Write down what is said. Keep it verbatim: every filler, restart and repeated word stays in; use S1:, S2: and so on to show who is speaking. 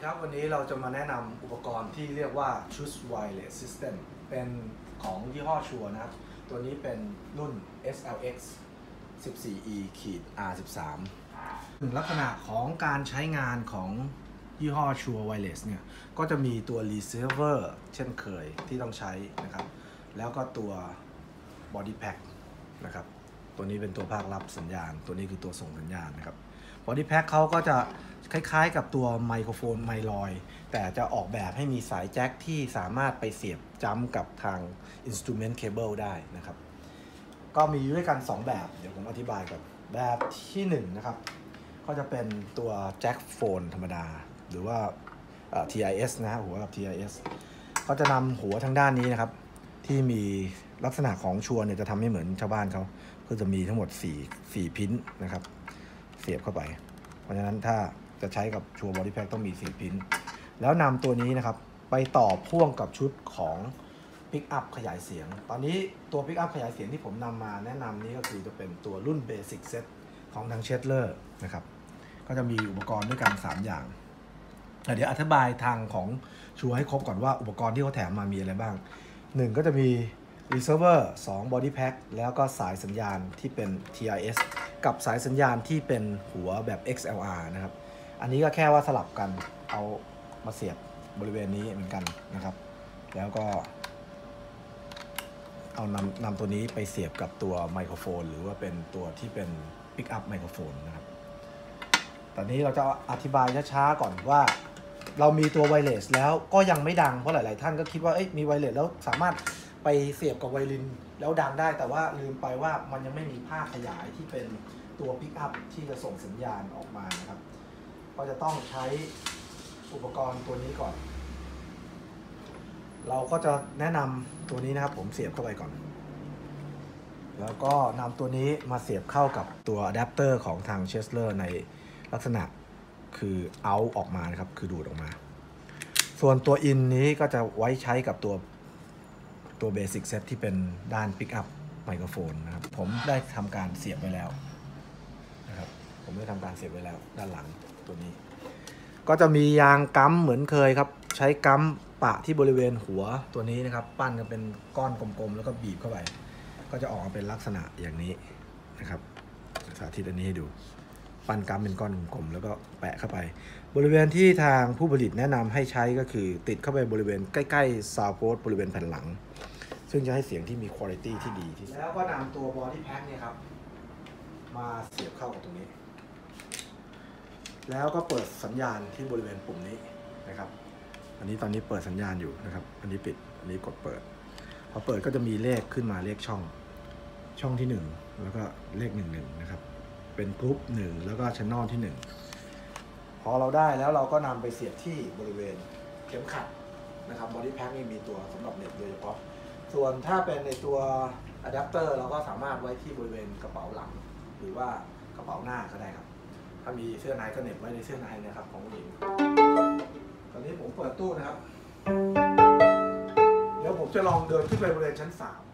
S1: ครับวันนี้เราจะมาแนะนำอุปกรณ์ที่เรียกว่า Choose Wireless System เป็นของยี่ห้อชัวนะครับตัวนี้เป็นรุ่น เอส แอล เอ็กซ์ สิบสี่ อี อาร์ สิบสาม ลักษณะของการใช้งานของยี่ห้อชัว Wireless เนี่ยก็จะมีตัว Receiver เช่นเคยที่ต้องใช้นะครับแล้วก็ตัว Body Pack นะครับตัวนี้เป็นตัวภาครับสัญญาณตัวนี้คือตัวส่งสัญญาณนะครับ Body Pack เขาก็จะคล้ายๆกับตัวไมโครโฟนไมลอยแต่จะออกแบบให้มีสายแจ็คที่สามารถไปเสียบจัมป์กับทาง Instrument Cable ได้นะครับก็มีด้วยกันสองแบบเดี๋ยวผมอธิบายก่อนแบบที่หนึ่งนะครับก็จะเป็นตัวแจ็คโฟนธรรมดาหรือว่า ที ไอ เอส นะฮะหัวกับ ที ไอ เอส ก็จะนำหัวทางด้านนี้นะครับที่มีลักษณะของชัวร์เนี่ยจะทำให้เหมือนชาวบ้านเขาก็จะมีทั้งหมด4 4พินนะครับเสียบเข้าไปเพราะฉะนั้นถ้าจะใช้กับชัวร์บอดี้แพ็คต้องมี4พินแล้วนำตัวนี้นะครับไปต่อพ่วงกับชุดของปิกอัพขยายเสียงตอนนี้ตัวปิกอัพขยายเสียงที่ผมนำมาแนะนำนี้ก็คือจะเป็นตัวรุ่นเบสิกเซตของทางเชดเลอร์นะครับก็จะมีอุปกรณ์ด้วยกันสามอย่างเดี๋ยวอธิบายทางของชัวร์ให้ครบก่อนว่าอุปกรณ์ที่เขาแถมมามีอะไรบ้างหนึ่งก็จะมี Receiver สอง Body Pack แล้วก็สายสัญญาณที่เป็น ที ไอ เอส กับสายสัญญาณที่เป็นหัวแบบ เอ็กซ์ แอล อาร์ นะครับอันนี้ก็แค่ว่าสลับกันเอามาเสียบบริเวณนี้เหมือนกันนะครับแล้วก็เอานำนำตัวนี้ไปเสียบกับตัวไมโครโฟนหรือว่าเป็นตัวที่เป็น Pick Up ไมโครโฟนนะครับตอนนี้เราจะอธิบายช้าๆก่อนว่าเรามีตัวไวเลสแล้วก็ยังไม่ดังเพราะหลายๆท่านก็คิดว่าเอ้ยมีไวเลสแล้วสามารถไปเสียบกับไวลินแล้วดังได้แต่ว่าลืมไปว่ามันยังไม่มีภาคขยายที่เป็นตัวปิกอัพที่จะส่งสัญญาณออกมานะครับก็จะต้องใช้อุปกรณ์ตัวนี้ก่อนเราก็จะแนะนำตัวนี้นะครับผมเสียบเข้าไปก่อนแล้วก็นำตัวนี้มาเสียบเข้ากับตัวอะแดปเตอร์ของทางเชสเลอร์ในลักษณะคือเอาออกมานะครับคือดูดออกมาส่วนตัวอินนี้ก็จะไว้ใช้กับตัวตัวเบสิกเซตที่เป็นด้านปิกอัพไมโครโฟนนะครับผมได้ทำการเสียบไว้แล้วนะครับผมได้ทำการเสียบไว้แล้วด้านหลังตัวนี้ก็จะมียางกั๊มเหมือนเคยครับใช้กั๊มปะที่บริเวณหัวตัวนี้นะครับปั้นกันเป็นก้อนกลมๆแล้วก็บีบเข้าไปก็จะออกมาเป็นลักษณะอย่างนี้นะครับสาธิตอันนี้ให้ดูปั้นกั๊มเป็นก้อนกลมๆแล้วก็แปะเข้าไปบริเวณที่ทางผู้ผลิตแนะนำให้ใช้ก็คือติดเข้าไปบริเวณใกล้ๆซาวด์โพสบริเวณแผ่นหลังซึ่งจะให้เสียงที่มีคุณภาพที่ดีที่สุดแล้วก็นำตัวบอดี้แพ็คเนี่ยครับมาเสียบเข้ากับตรงนี้แล้วก็เปิดสัญญาณที่บริเวณปุ่มนี้นะครับอันนี้ตอนนี้เปิดสัญญาณอยู่นะครับอันนี้ปิดอันนี้กดเปิดพอเปิดก็จะมีเลขขึ้นมาเลขช่องช่องที่หนึ่งแล้วก็เลขหนึ่งหนึ่งนะครับเป็นกรุ๊ปหนึ่งแล้วก็ชั้นนอนที่หนึ่งพอเราได้แล้วเราก็นำไปเสียบที่บริเวณเข็มขัดนะครับบอดี้แพ็คนี่มีตัวสำหรับเน็ตโดยเฉพาะส่วนถ้าเป็นในตัวอะแดปเตอร์เราก็สามารถไว้ที่บริเวณกระเป๋าหลังหรือว่ากระเป๋าหน้าก็ได้ครับถ้ามีเสื้อในก็เหน็บไว้ในเสื้อในนะครับของผู้หญิงตอนนี้ผมเปิดตู้นะครับเดี๋ยวผมจะลองเดินขึ้นไปบริเวณชั้นสาม